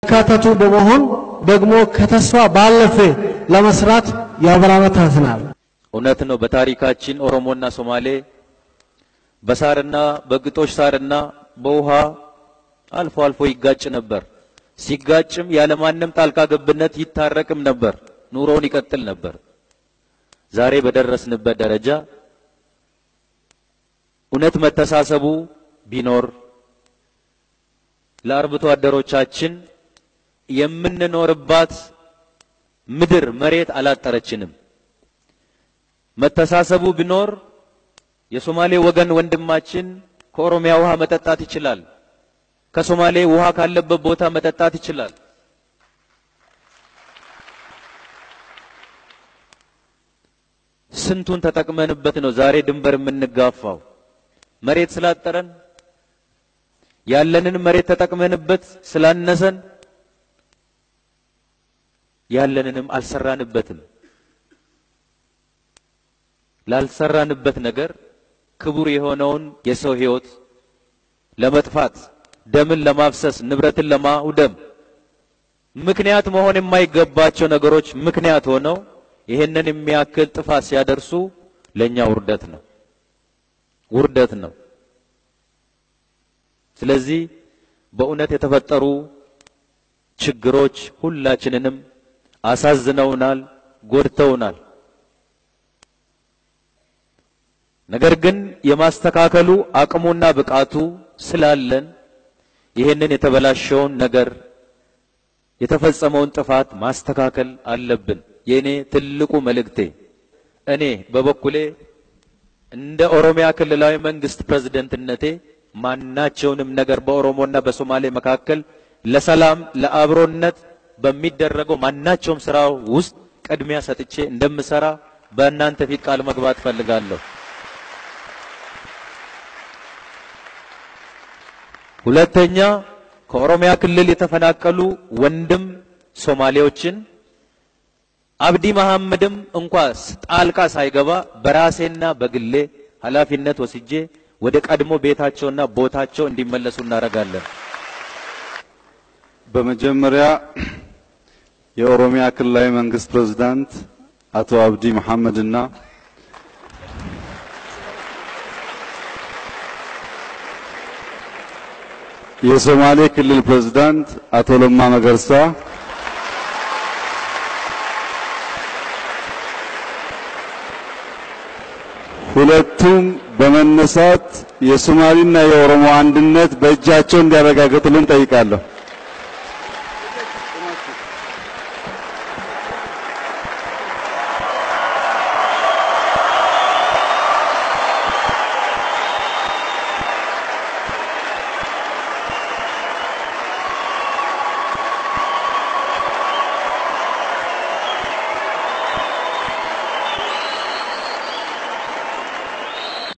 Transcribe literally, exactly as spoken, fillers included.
ያካተቱ በመሆን ደግሞ ከተስፋ ባለፈ ለመስራት ያበራታትናል። እውነት ነው። በታሪካችን ኦሮሞና ሶማሌ በሳርና በግጦሽ ሳርና በውሃ አልፎ አልፎ ይጋጭ ነበር። ሲጋጭም ያለ ማንም ጣልቃ ገብነት ይታረቅም ነበር፣ ኑሮውን ይቀጥል ነበር። ዛሬ በደረስንበት ደረጃ እውነት መተሳሰቡ ቢኖር ለአርብቶ አደሮቻችን የምንኖርባት ምድር መሬት አላጠረችንም። መተሳሰቡ ቢኖር የሶማሌ ወገን ወንድማችን ከኦሮሚያ ውሃ መጠጣት ይችላል፣ ከሶማሌ ውሃ ካለበት ቦታ መጠጣት ይችላል። ስንቱን ተጠቅመንበት ነው ዛሬ ድንበር የምንጋፋው? መሬት ስላጠረን ያለንን መሬት ተጠቅመንበት ስላነሰን ያለንንም አልሰራንበትም። ላልሰራንበት ነገር ክቡር የሆነውን የሰው ሕይወት ለመጥፋት ደምን ለማፍሰስ ንብረትን ለማውደም ምክንያት መሆን የማይገባቸው ነገሮች ምክንያት ሆነው ይሄንን የሚያክል ጥፋት ሲያደርሱ ለኛ ውርደት ነው ውርደት ነው። ስለዚህ በእውነት የተፈጠሩ ችግሮች ሁላችንንም አሳዝነውናል፣ ጎድተውናል። ነገር ግን የማስተካከሉ አቅሙና ብቃቱ ስላለን ይሄንን የተበላሸውን ነገር የተፈጸመውን ጥፋት ማስተካከል አለብን። የኔ ትልቁ መልእክቴ እኔ በበኩሌ እንደ ኦሮሚያ ክልላዊ መንግስት ፕሬዝዳንትነቴ ማናቸውንም ነገር በኦሮሞና በሶማሌ መካከል ለሰላም ለአብሮነት በሚደረገው ማናቸውም ስራ ውስጥ ቅድሚያ ሰጥቼ እንደምሰራ በእናንተ ፊት ቃል መግባት ፈልጋለሁ። ሁለተኛ ከኦሮሚያ ክልል የተፈናቀሉ ወንድም ሶማሌዎችን አብዲ መሐመድም እንኳን ጣልቃ ሳይገባ በራሴና በግሌ ኃላፊነት ወስጄ ወደ ቀድሞ ቤታቸውና ቦታቸው እንዲመለሱ እናደርጋለን። በመጀመሪያ የኦሮሚያ ክልላዊ መንግስት ፕሬዝዳንት አቶ አብዲ መሐመድና የሶማሌ ክልል ፕሬዝዳንት አቶ ለማ መገርሳ ሁለቱም በመነሳት የሶማሊና የኦሮሞ አንድነት በእጃቸው እንዲያረጋግጡልን ጠይቃለሁ።